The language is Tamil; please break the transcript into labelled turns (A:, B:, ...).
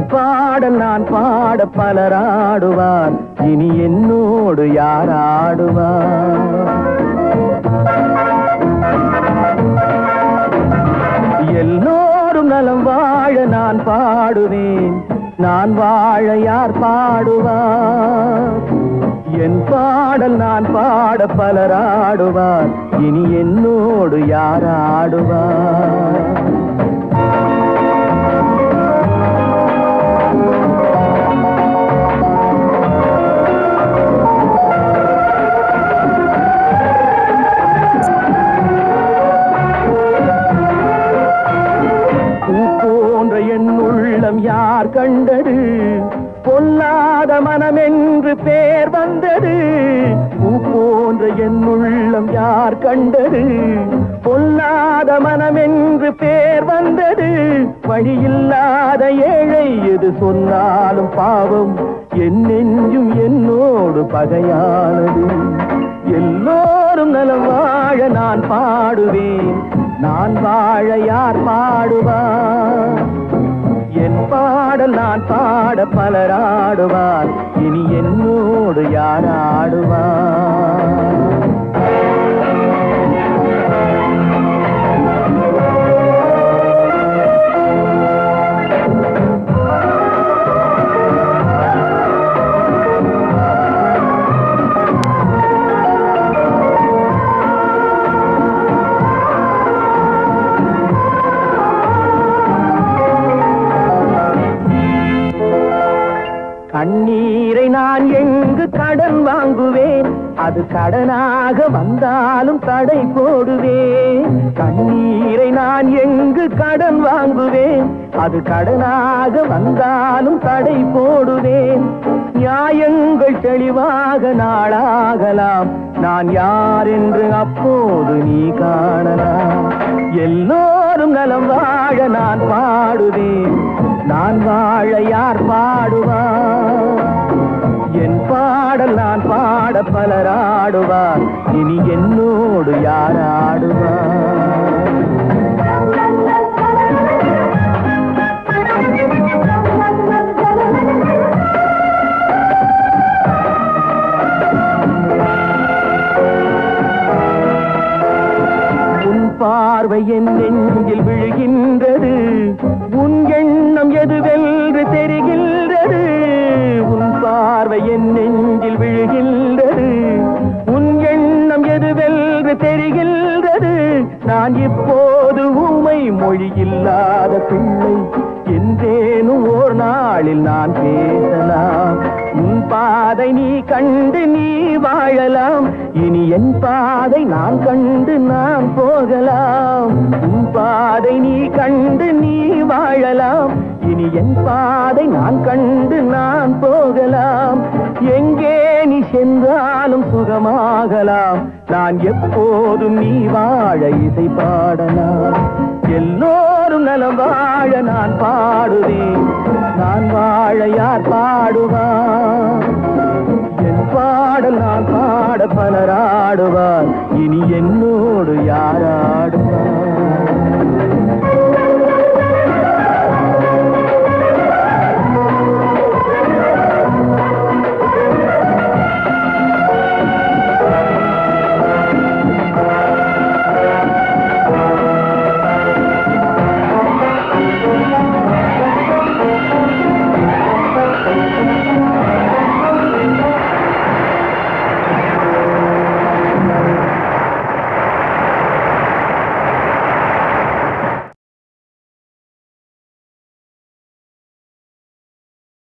A: பாடல் நான் பாட பலராடுவார், இனி என்னோடு யாராடுவார்? எல்லோரும் நலம் வாழ நான் பாடுவேன், நான் வாழ யார் பாடுவார்? என் பாடல் நான் பாட பலராடுவார், இனி என்னோடு யாராடுவார்? என் உள்ளம் யார் கண்டது, பொல்லாத மனம் என்று பேர் வந்தது. பூ போன்ற என் உள்ளம் யார் கண்டது, பொல்லாத மனம் என்று பேர் வந்தது. வழியில்லாத ஏழை எது சொன்னாலும் பாவம், என் நெஞ்சும் என்னோடு பகையானது. எல்லோரும் நலம் வாழ நான் பாடுவேன், நான் வாழ யார் பாடுவார்? என் பாடல் நான் பாட பலராடுவார், இனி என்னோடு யாராடுவார்? கண்ணீரை நான் எங்கு கடன் வாங்குவேன், அது கடனாக வந்தாலும் தடை போடுவேன். கண்ணீரை நான் எங்கு கடன் வாங்குவேன், அது கடனாக வந்தாலும் தடை போடுவேன். நியாயங்கள் தெளிவாக நாளாகலாம், நான் யார் என்று அப்போது நீ காணலாம். எல்லோரும் நலம் வாழ நான் பாடுவேன், நான் வாழ யார் பாடுவார்? என் பாடல் நான் பாட பலராடுவார், இனி என்னோடு யாராடுவார்? உன் பார்வை என் நெஞ்சில் விழுகின்றது, உன் எண்ணம் எதுவென்று தெரிகின்றது. உன் பார்வை என் நெஞ்சில் விழுகின்றது, உன் எண்ணம் எதுவென்று தெரிகின்றது. நான் இப்போது ஊமை மொழியில்லாத பிள்ளை, என்றேனும் ஓர் நாளில் நான் பேசலாம். உன் பாதை நீ கண்டு நீ வாழலாம், இனி என் பாதை நான் கண்டு நான் போகலாம். உன் பாதை நீ கண்டு நீ வாழலாம், இனி என் பாதை நான் கண்டு நான் போகலாம். எங்கே நீ சென்றாலும் சுகமாகலாம், நான் எப்போதும் நீ வாழ இசை பாடலாம். எல்லோரும் நலம் வாழ நான் பாடுவேன், நான் வாழ யார் பாடுவார்? என் பாடல் நான் பாட பலராடுவார், இனி என்னோடு யாராடுவார்?